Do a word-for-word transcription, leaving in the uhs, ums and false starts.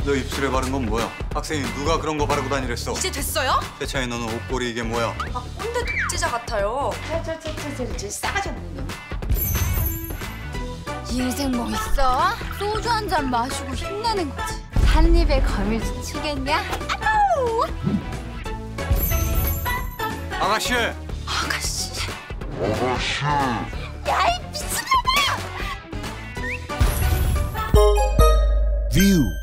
너 입술에 바른 건 뭐야? 학생이 누가 그런 거 바르고 다니랬어? 이제 됐어요? 세차이 너는 옷걸이 이게 뭐야? 아 꼰대 독재자 같아요. 저저저저저 싸가지 없는 놈. 인생 뭐 있어? 소주 한 잔 마시고 힘내는 거지. 한 입에 거미줄 치겠냐? 아우! 아가씨! 아가씨. 아가씨. 야이 미친놈아! View.